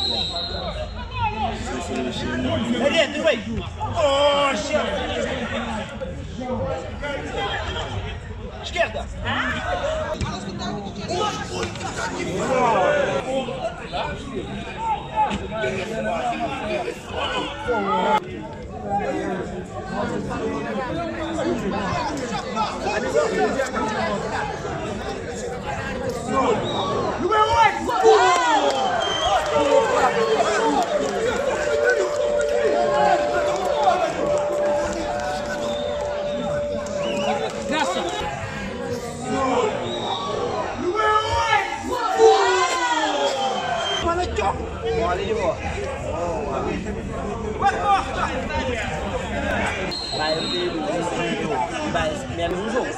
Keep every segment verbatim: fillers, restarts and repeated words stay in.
Dentro, vai! Poxa! Esquerda! Número oito! Bola de bola. Vai, eu tenho vai, menos um jogo.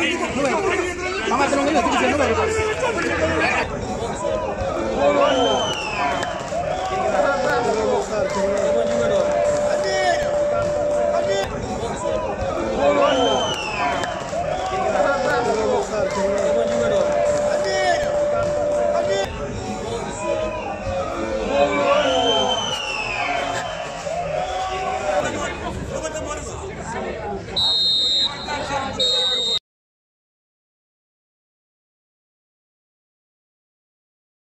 Vamos a hacer un video, estoy diciendo.